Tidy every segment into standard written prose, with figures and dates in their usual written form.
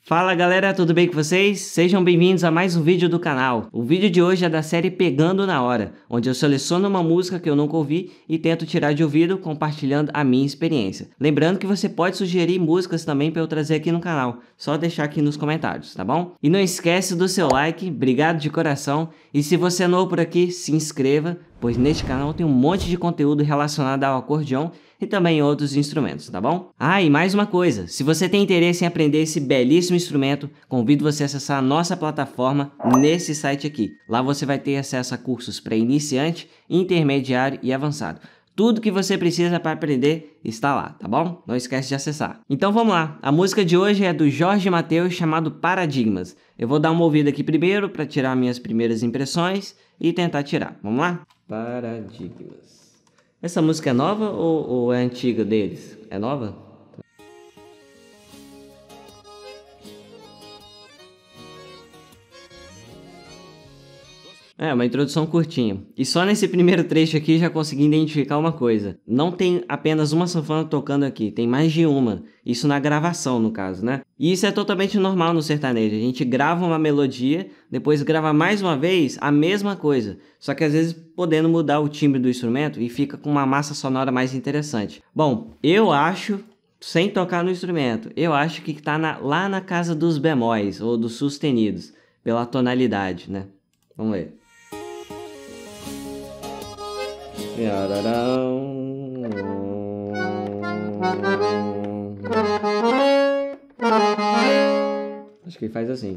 Fala galera, tudo bem com vocês? Sejam bem-vindos a mais um vídeo do canal. O vídeo de hoje é da série Pegando na Hora, onde eu seleciono uma música que eu nunca ouvi e tento tirar de ouvido compartilhando a minha experiência. Lembrando que você pode sugerir músicas também para eu trazer aqui no canal, só deixar aqui nos comentários, tá bom? E não esquece do seu like, obrigado de coração. E se você é novo por aqui, se inscreva, pois neste canal tem um monte de conteúdo relacionado ao acordeão e também outros instrumentos, tá bom? Ah, e mais uma coisa, se você tem interesse em aprender esse belíssimo instrumento, convido você a acessar a nossa plataforma nesse site aqui. Lá você vai ter acesso a cursos para iniciante, intermediário e avançado. Tudo que você precisa para aprender está lá, tá bom? Não esquece de acessar. Então vamos lá, a música de hoje é do Jorge Mateus chamado Paradigmas. Eu vou dar uma ouvida aqui primeiro para tirar minhas primeiras impressões e tentar tirar. Vamos lá? Paradigmas. Essa música é nova ou é antiga deles? É nova? É, uma introdução curtinha. E só nesse primeiro trecho aqui já consegui identificar uma coisa. Não tem apenas uma sanfona tocando aqui, tem mais de uma. Isso na gravação, no caso, né? E isso é totalmente normal no sertanejo. A gente grava uma melodia, depois grava mais uma vez a mesma coisa. Só que às vezes podendo mudar o timbre do instrumento e fica com uma massa sonora mais interessante. Bom, eu acho, sem tocar no instrumento, eu acho que tá lá na casa dos bemóis ou dos sustenidos, pela tonalidade, né? Vamos ver. Acho que ele faz assim.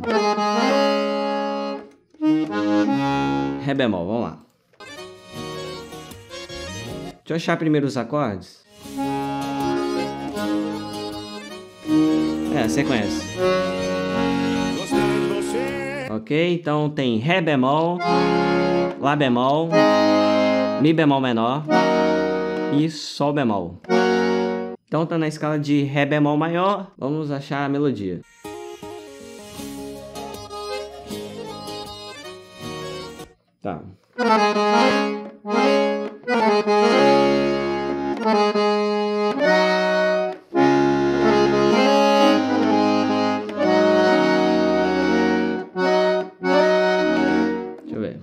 Ré bemol, vamos lá. Deixa eu achar primeiro os acordes. É, você conhece. Ok, então tem Ré bemol, Lá bemol, Mi bemol menor e Sol bemol. Então tá na escala de Ré bemol maior, vamos achar a melodia. Tá. Deixa eu ver.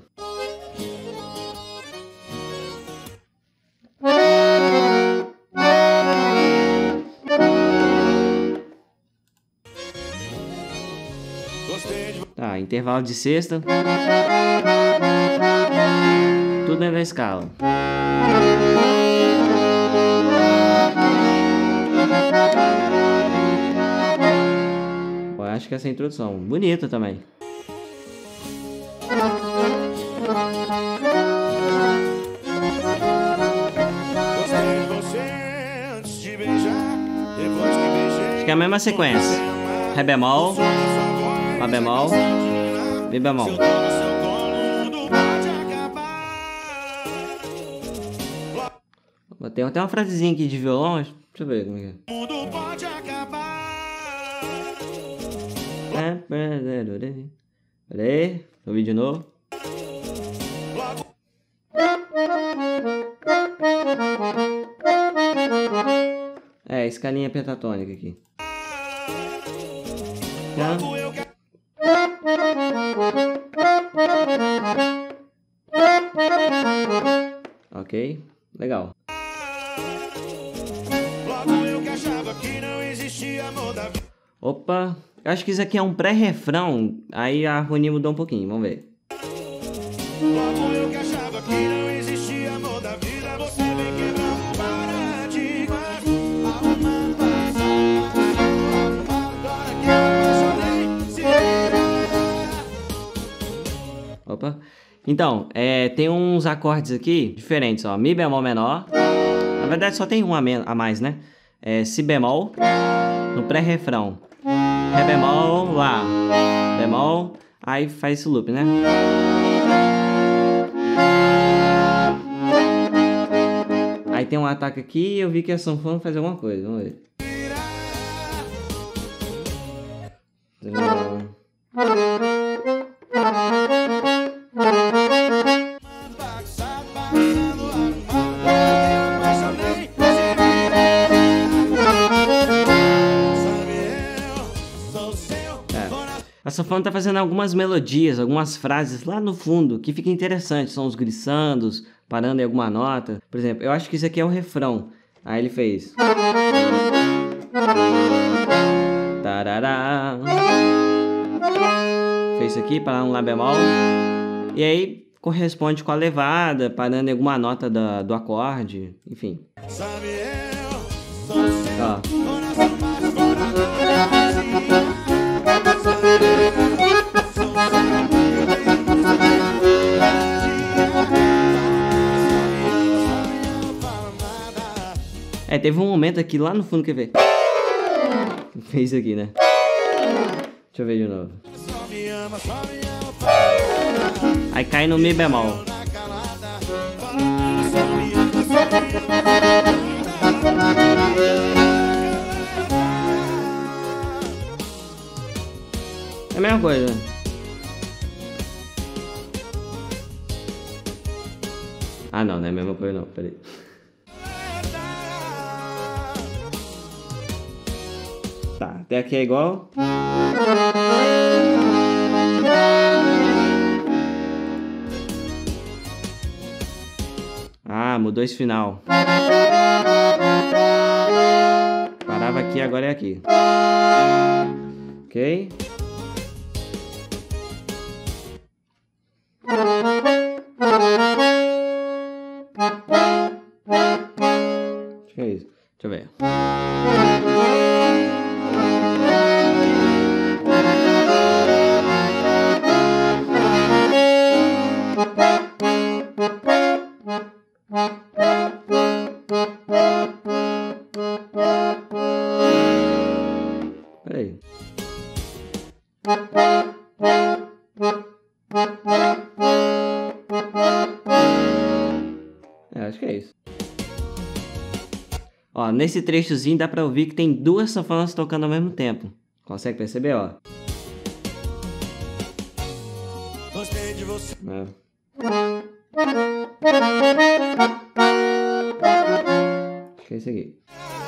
Tá, intervalo de sexta. Tudo dentro da escala. Pô, acho que essa é a introdução. Bonita também. Acho que é a mesma sequência. Ré bemol, Lá bemol, Mi bemol. Tem até uma frasezinha aqui de violão. Deixa eu ver como é que é. Peraí, ouvi de novo. É, escalinha pentatônica aqui. Tá. Ok, legal. Opa, acho que isso aqui é um pré-refrão, aí a harmonia mudou um pouquinho, vamos ver. Opa. Então, tem uns acordes aqui diferentes, ó. Mi bemol menor. Na verdade só tem um a mais, né? Si bemol no pré-refrão. Ré bemol, Lá bemol. Aí faz esse loop, né? Aí tem um ataque aqui e eu vi que a sanfona faz alguma coisa. Vamos ver. A sanfona tá fazendo algumas melodias, algumas frases lá no fundo que fica interessante. São os glissandos, parando em alguma nota. Por exemplo, eu acho que isso aqui é o refrão. Aí ele fez... Tarará. Fez isso aqui, parar um Lá bemol. E aí corresponde com a levada, parando em alguma nota do acorde. Enfim. Ó. Teve um momento aqui lá no fundo que fez. Fez aqui, né? Deixa eu ver de novo. Aí cai no Mi bemol. É a mesma coisa. Ah, não, não é a mesma coisa não, peraí. Tá, até aqui é igual. Ah, mudou esse final. Parava aqui, agora é aqui. Ok? Acho que é isso. Deixa eu ver. Peraí. Acho que é isso. Ó, nesse trechozinho dá pra ouvir que tem duas sanfonas tocando ao mesmo tempo. Consegue perceber, ó? Gostei de você. Acho que é isso aqui.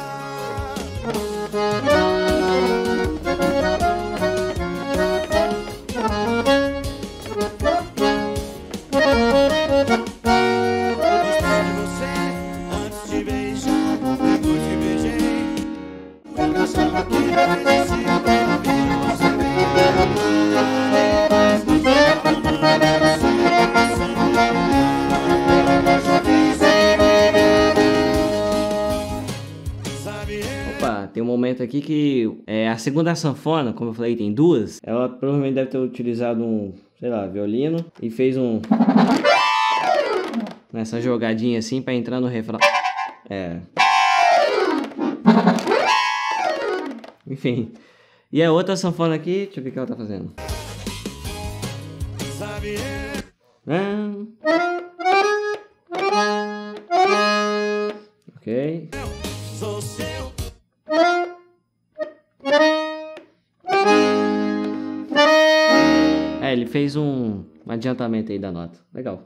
Opa, tem um momento aqui que a segunda sanfona, como eu falei, tem duas. Ela provavelmente deve ter utilizado um, sei lá, violino e fez nessa jogadinha assim pra entrar no refrão. Enfim. E a outra sanfona aqui, deixa eu ver o que ela tá fazendo. Ok. Ele fez um adiantamento aí da nota. Legal.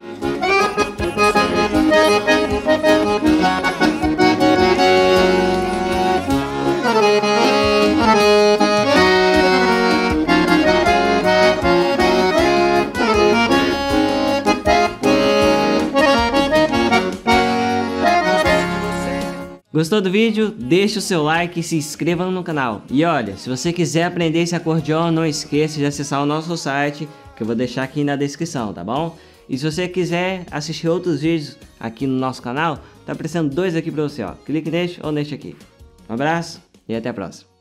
Gostou do vídeo? Deixa o seu like e se inscreva no canal. E olha, se você quiser aprender esse acordeon, não esqueça de acessar o nosso site, que eu vou deixar aqui na descrição, tá bom? E se você quiser assistir outros vídeos aqui no nosso canal, tá aparecendo dois aqui pra você, ó. Clique neste ou neste aqui. Um abraço e até a próxima.